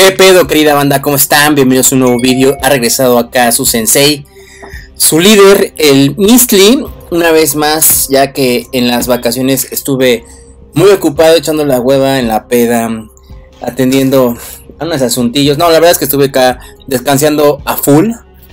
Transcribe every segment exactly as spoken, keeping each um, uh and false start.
¿Qué pedo, querida banda? ¿Cómo están? Bienvenidos a un nuevo vídeo. Ha regresado acá su sensei, su líder, el Mistly, una vez más, ya que en las vacaciones estuve muy ocupado echando la hueva en la peda, atendiendo a unos asuntillos. No, la verdad es que estuve acá descansando a full.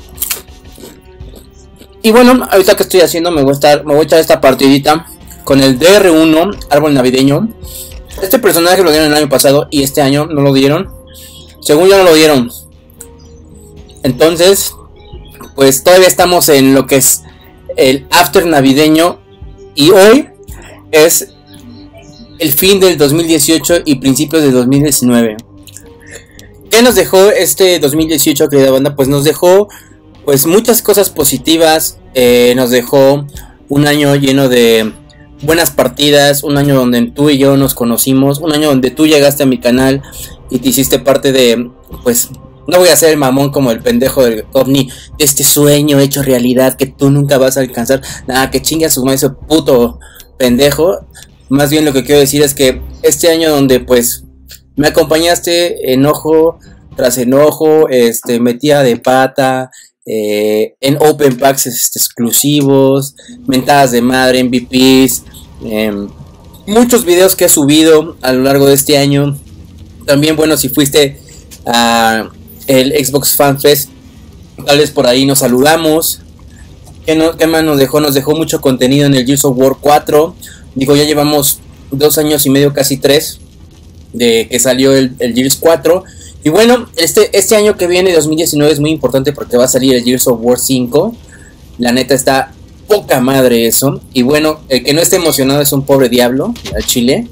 Y bueno, ahorita que estoy haciendo, me voy a estar, me voy a echar esta partidita con el D R uno, árbol navideño. Este personaje lo dieron el año pasado y este año no lo dieron. Según ya no lo dieron. Entonces, pues todavía estamos en lo que es el after navideño. Y hoy es el fin del dos mil dieciocho y principios del dos mil diecinueve. ¿Qué nos dejó este dos mil dieciocho, querida banda? Pues nos dejó pues muchas cosas positivas. eh, Nos dejó un año lleno de buenas partidas. Un año donde tú y yo nos conocimos. Un año donde tú llegaste a mi canal y te hiciste parte de, pues, no voy a ser el mamón como el pendejo del ovni, de este sueño hecho realidad que tú nunca vas a alcanzar. Nada, que chingue a su madre ese puto pendejo. Más bien lo que quiero decir es que este año donde, pues, me acompañaste enojo tras enojo, este, metida de pata, eh, en open packs este, exclusivos, mentadas de madre, M V Ps, eh, muchos videos que he subido a lo largo de este año. También, bueno, si fuiste a el Xbox Fan Fest, tal vez por ahí nos saludamos. ¿Qué, no, qué más nos dejó? Nos dejó mucho contenido en el Gears of War cuatro. Digo, ya llevamos dos años y medio, casi tres, de que salió el, el Gears cuatro. Y bueno, este, este año que viene, dos mil diecinueve, es muy importante porque va a salir el Gears of War cinco. La neta está poca madre eso. Y bueno, el que no esté emocionado es un pobre diablo, al chile.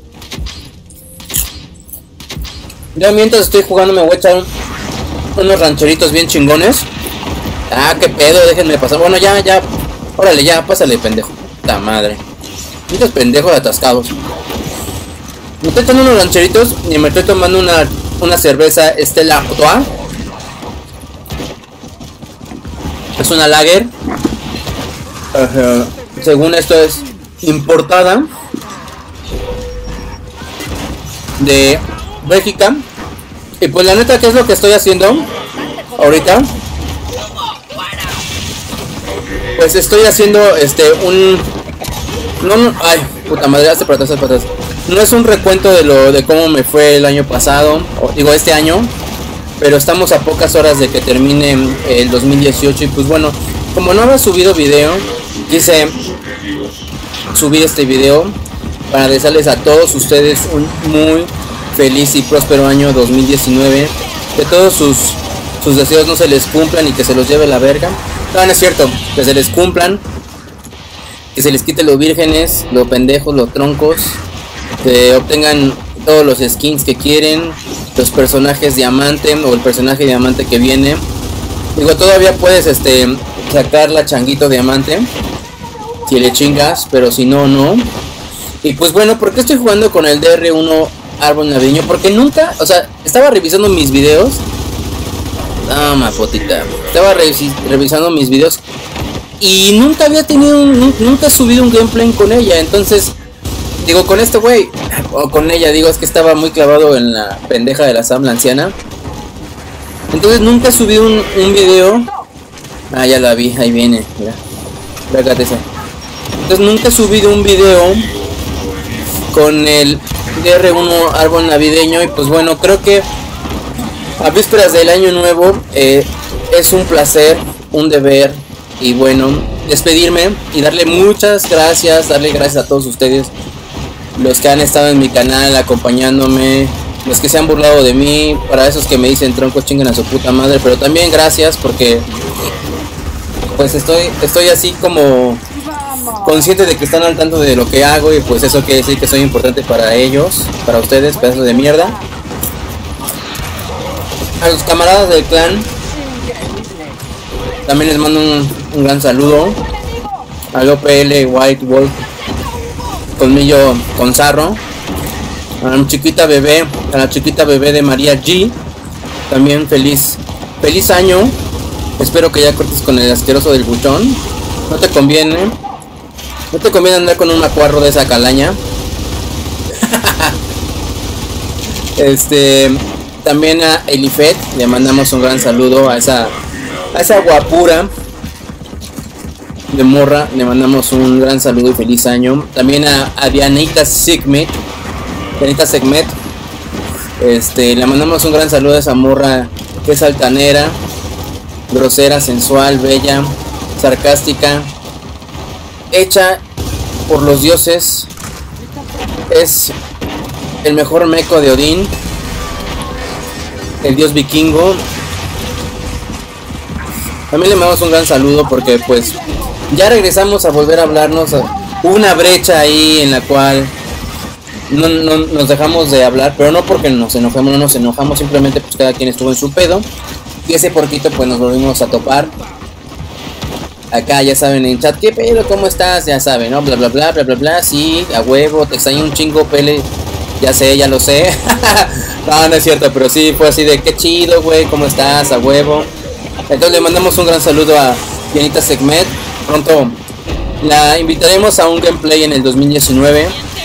Yo mientras estoy jugando me voy a echar un, unos rancheritos bien chingones. Ah, qué pedo, déjenme pasar. Bueno, ya, ya. Órale, ya, pásale, pendejo. La madre. Muchos pendejos atascados. Me estoy echando unos rancheritos y me estoy tomando una, una cerveza Stella Artois. Es una lager. Uh, según esto es importada de Bélgica. Y pues la neta, ¿qué es lo que estoy haciendo ahorita? Pues estoy haciendo este un no no ay puta madre, hazte para atrás, para atrás. No es un recuento de lo de cómo me fue el año pasado, o digo este año, pero estamos a pocas horas de que termine el dos mil dieciocho. Y pues bueno, como no había subido video, quise subir este video para desearles a todos ustedes un muy feliz y próspero año dos mil diecinueve. Que todos sus, sus deseos no se les cumplan y que se los lleve la verga. No, no es cierto, que se les cumplan, que se les quite los vírgenes, los pendejos, los troncos, que obtengan todos los skins que quieren, los personajes diamante o el personaje diamante que viene. Digo, todavía puedes este sacar la changuito diamante si le chingas, pero si no, no. Y pues bueno, ¿por qué estoy jugando con el D R uno árbol navideño? Porque nunca, o sea, estaba revisando mis videos. Ah, mapotita. Estaba revis revisando mis videos y nunca había tenido un, nunca he subido un gameplay con ella. Entonces, digo, con este güey, o con ella, digo, es que estaba muy clavado en la pendeja de la Sam, la anciana. Entonces nunca he subido un, un video. Ah, ya la vi, ahí viene, mira. Fíjate esa. Entonces nunca he subido un video con el D R uno árbol navideño. Y pues bueno, creo que a vísperas del año nuevo eh, es un placer, un deber y bueno, despedirme y darle muchas gracias, darle gracias a todos ustedes, los que han estado en mi canal acompañándome, los que se han burlado de mí, para esos que me dicen troncos, chinguen a su puta madre, pero también gracias porque pues estoy, estoy así como consciente de que están al tanto de lo que hago y pues eso quiere decir que soy importante para ellos, para ustedes, pedazos de mierda. A los camaradas del clan también les mando un, un gran saludo. Al O P L White Wolf, Colmillo con Zarro, a la chiquita bebé, a la chiquita bebé de María G, también feliz, feliz año. Espero que ya cortes con el asqueroso del buchón. No te conviene, no te conviene andar con un macuarro de esa calaña. Este, también a Elifet, le mandamos un gran saludo a esa, a esa guapura de morra, le mandamos un gran saludo y feliz año. También a, a Dianita Segmet, Dianita Segmet, este, le mandamos un gran saludo a esa morra que es altanera, grosera, sensual, bella, sarcástica, hecha por los dioses, es el mejor meco de Odín, el dios vikingo. También le mandamos un gran saludo porque pues ya regresamos a volver a hablarnos. Hubo una brecha ahí en la cual no, no nos dejamos de hablar, pero no porque nos enojemos, no nos enojamos, simplemente pues cada quien estuvo en su pedo. Y ese porquito pues nos volvimos a topar. Acá ya saben en chat, ¿qué pedo? ¿Cómo estás? Ya saben, ¿no? Bla bla bla bla bla bla. Sí, a huevo, te extraño un chingo, Pele. Ya sé, ya lo sé. No, no es cierto, pero sí fue así de qué chido, güey, ¿cómo estás? A huevo. Entonces le mandamos un gran saludo a Dianita Segmet. Pronto la invitaremos a un gameplay en el dos mil diecinueve.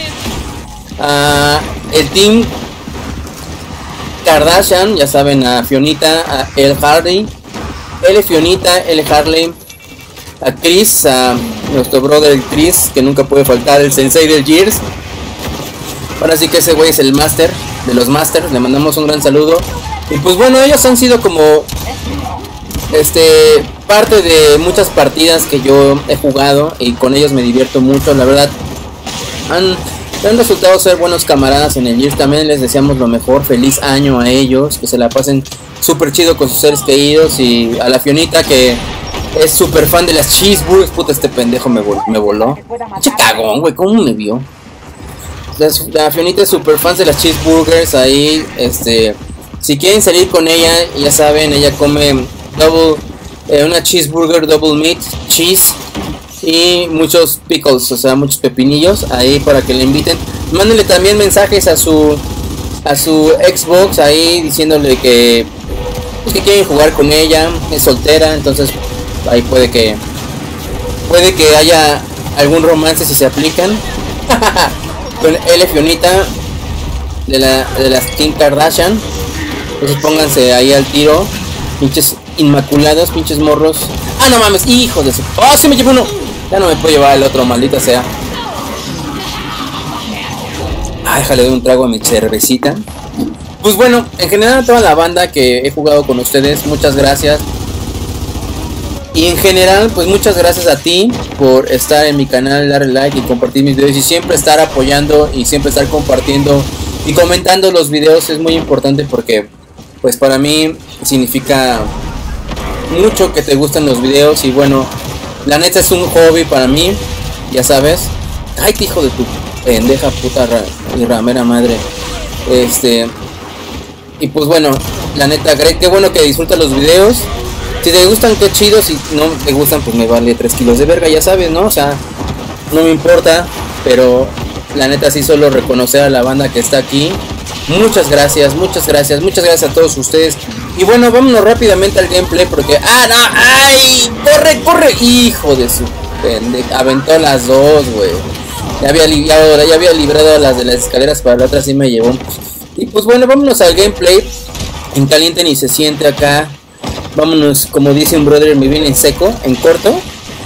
Uh, el team Kardashian, ya saben, a Fionita, a El Harley, L Fionita, L Harley, a Chris, a nuestro brother Chris, que nunca puede faltar, el sensei del Gears. Ahora sí que ese güey es el master de los masters, le mandamos un gran saludo. Y pues bueno, ellos han sido como este parte de muchas partidas que yo he jugado y con ellos me divierto mucho, la verdad. Han, han resultado ser buenos camaradas en el Gears. También les deseamos lo mejor, feliz año a ellos, que se la pasen súper chido con sus seres queridos. Y a la Fionita, que es súper fan de las cheeseburgers. Puta, este pendejo me, vol me voló. Che cagón, güey, ¿cómo me vio? La, la Fionita es súper fan de las cheeseburgers. Ahí, este, si quieren salir con ella, ya saben, ella come double, eh, una cheeseburger double meat, cheese y muchos pickles, o sea, muchos pepinillos ahí para que le inviten. Mándenle también mensajes a su a su Xbox ahí diciéndole que, pues, que quieren jugar con ella. Es soltera, entonces ahí puede que puede que haya algún romance si se aplican. Con L Fionita de la de las Kim Kardashian. Entonces pónganse ahí al tiro, pinches inmaculados, pinches morros. Ah, no mames, hijo de su... ¡Oh, sí me llevo uno! Ya no me puedo llevar el otro, maldita sea. Ah, déjale de un trago a mi cervecita. Pues bueno, en general a toda la banda que he jugado con ustedes, muchas gracias. Y en general, pues muchas gracias a ti por estar en mi canal, darle like y compartir mis videos. Y siempre estar apoyando y siempre estar compartiendo y comentando los videos. Es muy importante porque, pues para mí significa mucho que te gusten los videos. Y bueno, la neta es un hobby para mí, ya sabes. Ay, qué hijo de tu pendeja puta ra y ramera madre. Este... Y pues bueno, la neta, Greg, qué bueno que disfrutas los videos. Si te gustan, qué chido. Si no te gustan, pues me vale tres kilos de verga, ya sabes, ¿no? O sea, no me importa. Pero la neta sí solo reconocer a la banda que está aquí. Muchas gracias, muchas gracias, muchas gracias a todos ustedes. Y bueno, vámonos rápidamente al gameplay porque... ¡Ah, no! ¡Ay! ¡Corre, corre! ¡Hijo de su pendeja! Aventó las dos, güey. Ya había, ya, ya había librado a las de las escaleras, para la otra sí me llevó. Y pues bueno, vámonos al gameplay. En caliente ni se siente acá. Vámonos, como dice un brother, me viene en seco, en corto.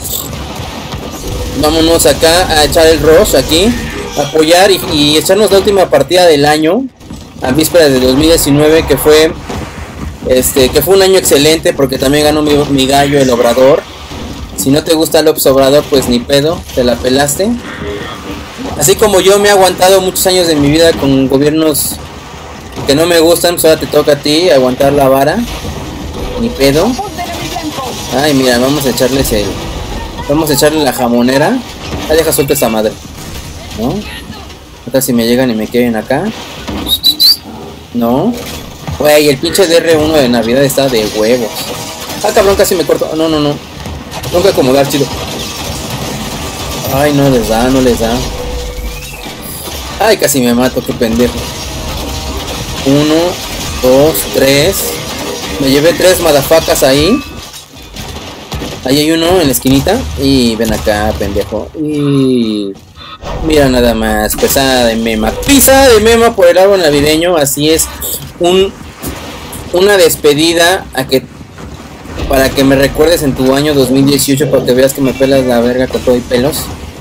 Vámonos acá a echar el rush aquí, apoyar y, y echarnos la última partida del año, a víspera de dos mil diecinueve, que fue este que fue un año excelente porque también ganó mi, mi gallo, el Obrador. Si no te gusta López Obrador, pues ni pedo, te la pelaste. Así como yo me he aguantado muchos años de mi vida con gobiernos que no me gustan, pues ahora te toca a ti aguantar la vara. Ni pedo. Ay, mira, vamos a echarles el... Vamos a echarle la jamonera. Ah, deja suelta esa madre, ¿no? Ahorita si me llegan y me quieren acá. No. Güey, el pinche D R uno de Navidad está de huevos. Ah, cabrón, casi me corto. No, no, no. Tengo que acomodar, chido. Ay, no les da, no les da. Ay, casi me mato, qué pendejo. Uno, dos, tres. Me llevé tres madafacas ahí. Ahí hay uno en la esquinita. Y ven acá, pendejo. Y mira nada más. Pesada de mema. Pisa de mema por el árbol navideño. Así es. Un una despedida a que para que me recuerdes en tu año dos mil dieciocho, para que veas que me pelas la verga con todo y pelos.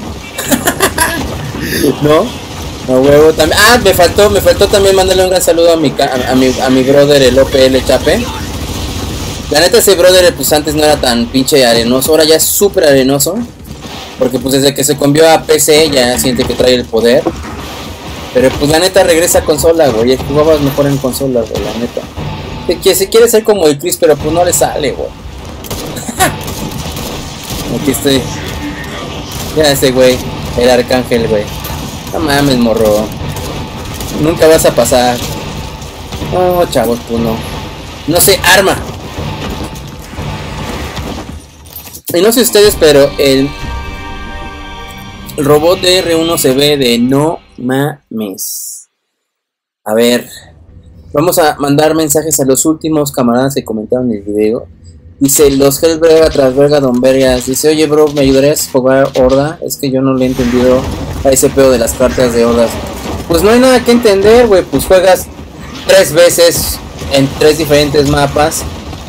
¿No? No, huevo, también. Ah, me faltó, me faltó también mandarle un gran saludo a mi, a, a mi, a mi brother, el O P L Chape. La neta, ese brother, pues antes no era tan pinche arenoso, ahora ya es súper arenoso. Porque pues desde que se cambió a P C ya siente que trae el poder. Pero pues la neta regresa a consola, güey. Jugabas mejor en consola, güey, la neta. Que se quiere ser como el Chris, pero pues no le sale, güey. Aquí estoy. Ya ese güey, el arcángel, güey. No mames, morro. Nunca vas a pasar. No, chavos, pues no. No se arma. Y no sé ustedes, pero el, el robot de R uno se ve de no mames. A ver. Vamos a mandar mensajes a los últimos camaradas que comentaron el video. Dice, los Hellberga tras verga Don Vergas. Dice, oye bro, ¿me ayudarías a jugar Horda? Es que yo no le he entendido a ese pedo de las cartas de Hordas. Pues no hay nada que entender, güey. Pues juegas tres veces en tres diferentes mapas.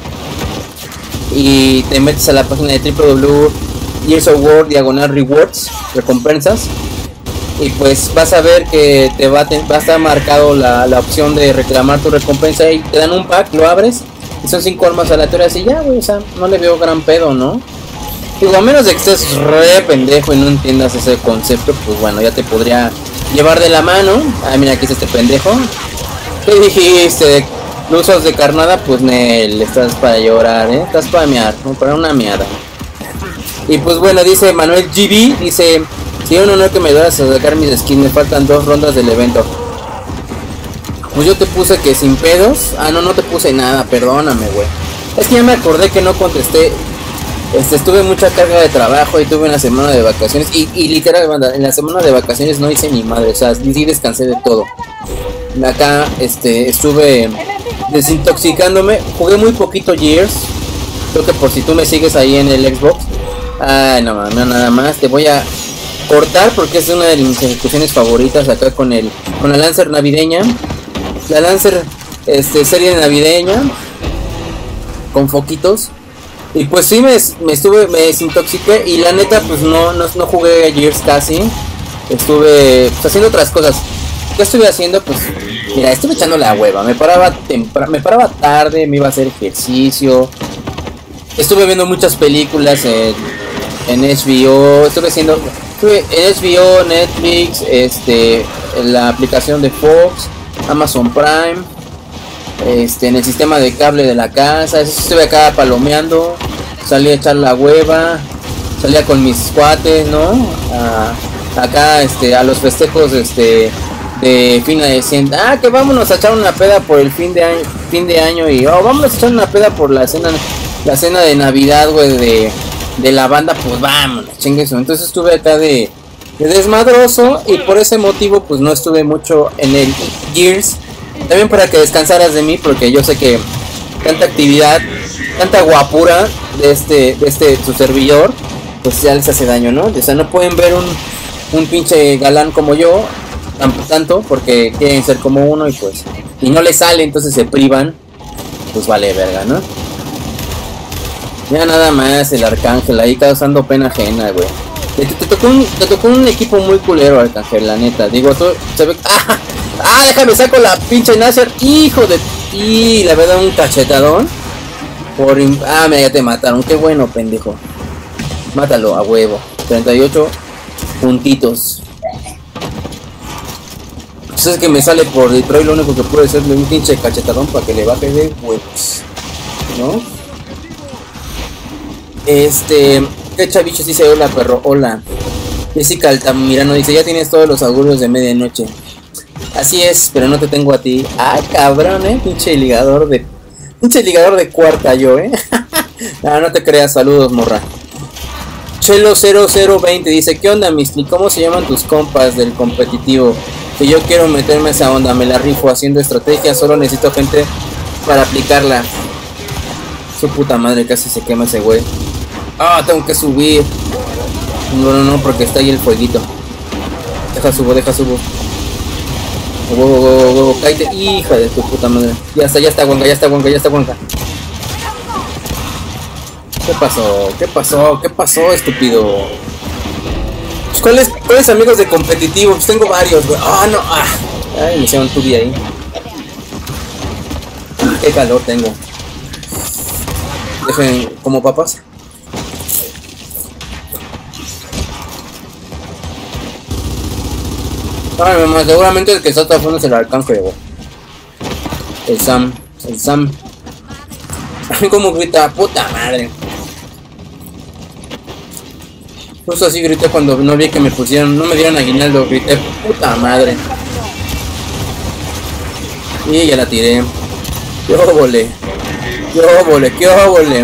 Y te metes a la página de doble u doble u doble u punto Gears of War diagonal rewards, recompensas. Y pues vas a ver que te va a, te, va a estar marcado la, la opción de reclamar tu recompensa. Y te dan un pack, lo abres y son cinco armas aleatorias y ya, güey. O sea, no le veo gran pedo, ¿no? Digo, a menos de que estés re pendejo y no entiendas ese concepto, pues bueno, ya te podría llevar de la mano. Ah, mira, aquí está este pendejo. ¿Qué dijiste? ¿No usas de carnada? Pues Nel, estás para llorar, ¿eh? Estás para mear, ¿no? Para una meada. Y pues bueno, dice Manuel G B, dice... Si un honor que me ayudas a sacar mis skins, me faltan dos rondas del evento. Pues yo te puse que sin pedos. Ah, no, no te puse nada, perdóname, güey. Es que ya me acordé que no contesté. Este, estuve mucha carga de trabajo y tuve una semana de vacaciones. Y, y literal, banda, en la semana de vacaciones no hice ni madre. O sea, sí descansé de todo. Acá, este, estuve desintoxicándome. Jugué muy poquito Gears. Creo que por si tú me sigues ahí en el Xbox. Ay, no mames, nada más. Te voy a cortar porque es una de mis ejecuciones favoritas acá con el con la Lancer navideña, la Lancer este serie navideña con foquitos. Y pues sí me, me estuve me desintoxiqué y la neta pues no no, no jugué a Gears casi. Estuve pues, haciendo otras cosas. ¿Qué estuve haciendo? Pues mira, estuve echando la hueva. Me paraba temprano, me paraba tarde, me iba a hacer ejercicio. Estuve viendo muchas películas en en H B O, estuve haciendo estuve en H B O, Netflix, este, en la aplicación de Fox, Amazon Prime, este, en el sistema de cable de la casa. Estuve acá palomeando, salí a echar la hueva, salía con mis cuates, ¿no? A, acá, este, a los festejos, este, de fin de cien. Ah, que vámonos a echar una peda por el fin de año, fin de año y oh, vámonos a echar una peda por la cena, la cena de Navidad, güey, de de la banda, pues vámonos, chingues. Entonces estuve acá de, de desmadroso y por ese motivo pues no estuve mucho en el Gears. También para que descansaras de mí, porque yo sé que tanta actividad, tanta guapura de este, de este su servidor, pues ya les hace daño, ¿no? O sea, no pueden ver un, un pinche galán como yo, tanto, porque quieren ser como uno y pues, y no les sale, entonces se privan, pues vale verga, ¿no? Ya nada más el Arcángel ahí causando pena ajena, güey. Te, te, te, tocó un, te tocó un equipo muy culero, Arcángel, la neta. Digo, tú se ve... ¡Ah! ¡Ah! Déjame saco la pinche Nasher. ¡Hijo de... Y le voy a dar un cachetadón. Por... Ah, mira, ya te mataron. Qué bueno, pendejo. Mátalo a huevo. treinta y ocho puntitos. Pues es que me sale por Detroit. Lo único que puede hacerle un pinche cachetadón para que le baje de huevos, ¿no? Este, ¿qué chavichos? Dice, hola perro, hola. Jessica Altamirano dice, ya tienes todos los augurios de medianoche. Así es, pero no te tengo a ti. Ah, cabrón, eh, pinche ligador de... Pinche ligador de cuarta yo, eh. No, no te creas, saludos, morra. Chelo cero cero veinte dice, ¿qué onda, Misty? ¿Cómo se llaman tus compas del competitivo? Que yo quiero meterme a esa onda, me la rifo haciendo estrategia, solo necesito gente para aplicarla. Su puta madre, casi se quema ese güey. Ah, tengo que subir. No, no, no, porque está ahí el fueguito. Deja subo, deja subo. Huevo, huevo, huevo, cállate, hija de tu puta madre. Ya está, ya está, Wonka, ya está, Wonka, ya está, Wonka. ¿Qué pasó? ¿Qué pasó? ¿Qué pasó, estúpido? ¿Cuáles, ¿Cuáles amigos de competitivo? Pues tengo varios, güey. Ah, no, ah. Ay, me hicieron tubi ahí. Qué calor tengo. Dejen como papas. Ay, mamá, seguramente el que está atrás es el Arcángel, güey. El Sam, el Sam. Ay, como grita, puta madre. Justo así grité cuando no vi que me pusieron, no me dieron aguinaldo, grité, puta madre. Y ya la tiré. Qué óvole. Qué óvole, qué óvole.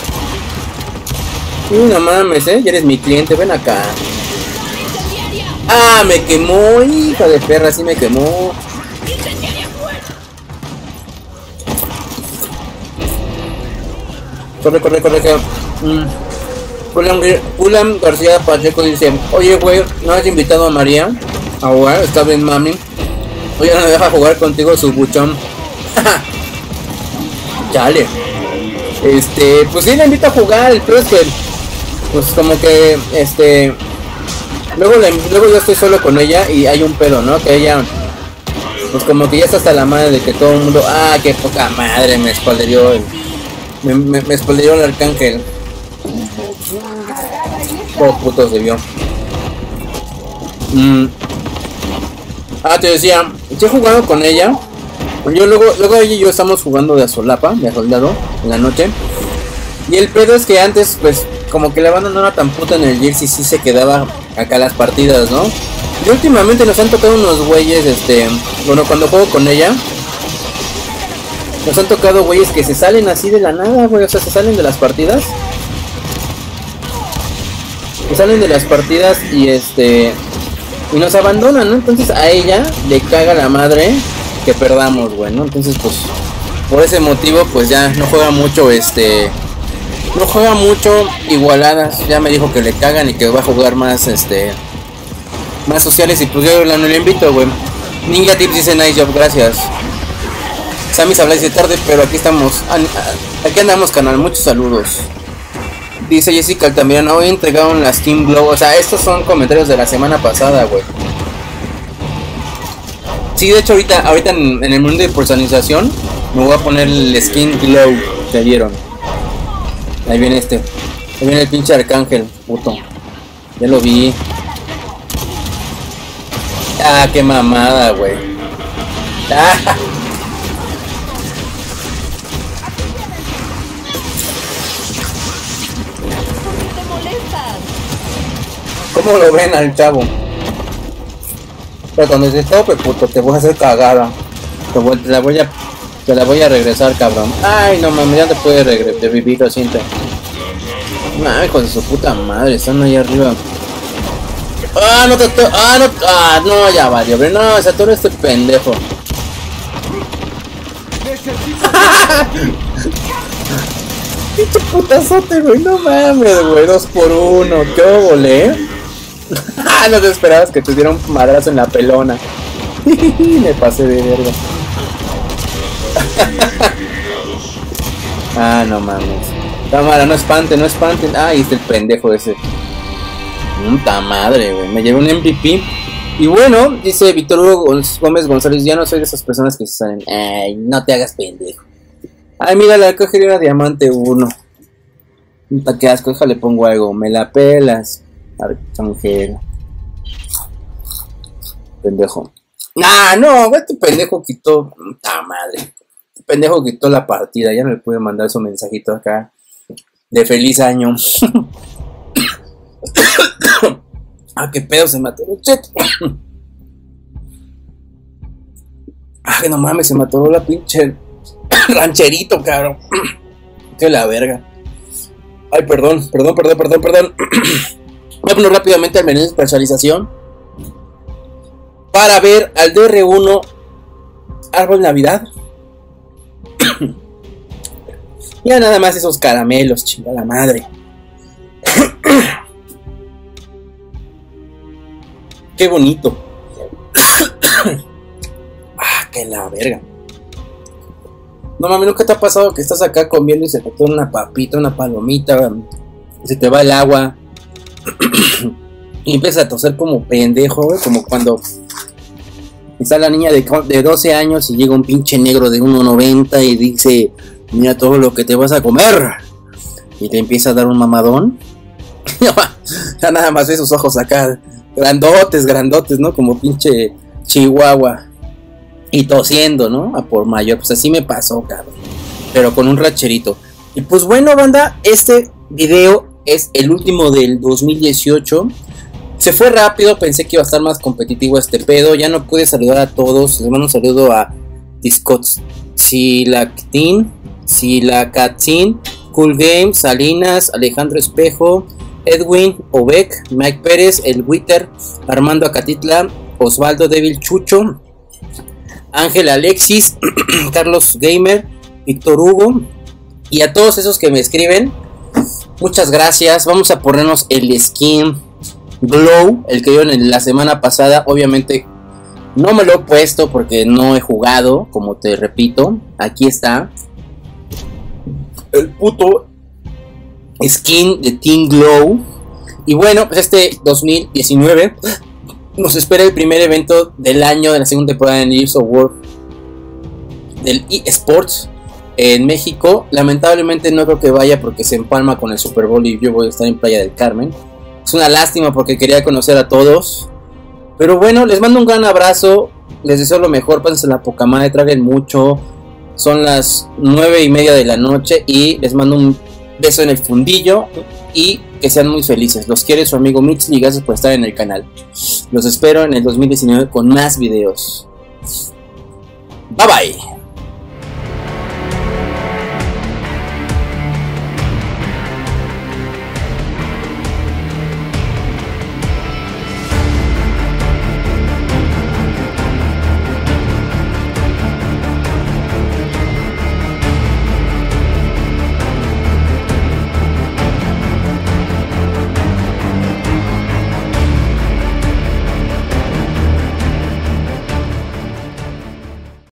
Uy, no mames, eh, ya eres mi cliente, ven acá. Ah, me quemó, hija de perra, sí me quemó. Corre, corre, corre, corre. Mm. Ulam García Pacheco dice, oye güey, ¿no has invitado a María a jugar? Está bien mami. Oye, no me deja jugar contigo su buchón. Chale. Este, pues sí la invito a jugar, el peor es que pues como que este luego le, luego yo estoy solo con ella y hay un pedo, ¿no? Que ella pues como que ya está hasta la madre de que todo el mundo, ah, qué poca madre, me espalderió el, me, me, me espalderió el Arcángel. Todos putos se vio. Mm. Ah, te decía, si he jugado con ella. Yo luego, luego ella y yo estamos jugando de a solapa, de a soldado, en la noche. Y el pedo es que antes, pues, como que la banda no era tan puta en el Jersey, sí se quedaba acá las partidas, ¿no? Y últimamente nos han tocado unos güeyes, este, bueno, cuando juego con ella, nos han tocado güeyes que se salen así de la nada, güey, o sea, se salen de las partidas. Se salen de las partidas y este, y nos abandonan, ¿no? Entonces a ella le caga la madre que perdamos, güey, ¿no? Entonces, pues, por ese motivo, pues ya no juega mucho, este, no juega mucho igualadas. Ya me dijo que le cagan y que va a jugar más, este, más sociales. Y pues yo no le invito, güey. Ninja Tips dice nice job, gracias. Sammy se habla de tarde, pero aquí estamos. Aquí andamos, canal. Muchos saludos. Dice Jessica Altamirano, hoy entregaron la Steam Glow. O sea, estos son comentarios de la semana pasada, güey. Sí, de hecho ahorita, ahorita en, en el mundo de personalización me voy a poner el skin Glow que dieron. Ahí viene este. Ahí viene el pinche Arcángel, puto. Ya lo vi. Ah, qué mamada, güey. Ah. ¿Cómo lo ven al chavo? Pero cuando se tope, puto, te voy a hacer cagada. Te, voy, te la voy a te la voy a regresar, cabrón. Ay, no mames, ya te puede revivir, lo siento. No, hijo de su puta madre, están ahí arriba. Ah, no te to ah, no, ah, no, ya valió, hombre, no, se atoró este pendejo. Pinche putazote, güey, no mames, güey, dos por uno, qué óvole. No te esperabas que te diera un madrazo en la pelona. Me pasé de verga. Ah, no mames. Cámara, no espanten, no espanten. Ah, ahí está el pendejo ese. Puta madre, güey. Me llevé un M V P. Y bueno, dice Víctor Hugo Gómez González, ya no soy de esas personas que se salen. Ay, no te hagas pendejo. Ay, mira, la cogería era diamante uno. Puta, qué asco, déjale pongo algo. Me la pelas. Arcángel. Pendejo. Nah, no, güey, este pendejo quitó. Puta madre. Este pendejo quitó la partida. Ya no le pude mandar su mensajito acá. De feliz año. Ah, qué pedo, se mató el chat. Ay, no mames, se mató la pinche rancherito, cabrón. Que la verga. Ay, perdón, perdón, perdón, perdón, perdón. Voy a poner rápidamente al menú de personalización para ver al D R uno Árbol Navidad. Ya nada más esos caramelos, chingada madre. Qué bonito. que la verga. No mami, ¿nunca te ha pasado que estás acá comiendo y se te pone una papita, una palomita, y se te va el agua y empiezas a toser como pendejo, güey? Como cuando está la niña de, de doce años y llega un pinche negro de uno noventa y dice, mira todo lo que te vas a comer, y te empieza a dar un mamadón. Ya nada más ves sus ojos acá, grandotes, grandotes, ¿no? Como pinche chihuahua. Y tosiendo, ¿no? A por mayor. Pues así me pasó, cabrón. Pero con un racherito. Y pues bueno, banda, este video es el último del dos mil dieciocho. Se fue rápido, pensé que iba a estar más competitivo este pedo. Ya no pude saludar a todos. Les mando un saludo a Discord, Silactin, Silacatin, Cool Games, Salinas, Alejandro Espejo, Edwin, Obeck, Mike Pérez, El Witter, Armando Acatitla, Osvaldo Devil Chucho, Ángel Alexis, Carlos Gamer, Víctor Hugo, y a todos esos que me escriben, muchas gracias. Vamos a ponernos el skin Glow, el que dio en la semana pasada. Obviamente no me lo he puesto porque no he jugado, como te repito. Aquí está el puto skin de Team Glow. Y bueno, pues este dos mil diecinueve nos espera el primer evento del año de la segunda temporada de Gears of War del eSports en México. Lamentablemente no creo que vaya porque se empalma con el Super Bowl y yo voy a estar en Playa del Carmen. Es una lástima porque quería conocer a todos. Pero bueno, les mando un gran abrazo. Les deseo lo mejor, pásense la poca madre, traguen mucho. Son las nueve y media de la noche y les mando un beso en el fundillo y que sean muy felices. Los quiere su amigo Mixly y gracias por estar en el canal. Los espero en el dos mil diecinueve con más videos. Bye bye.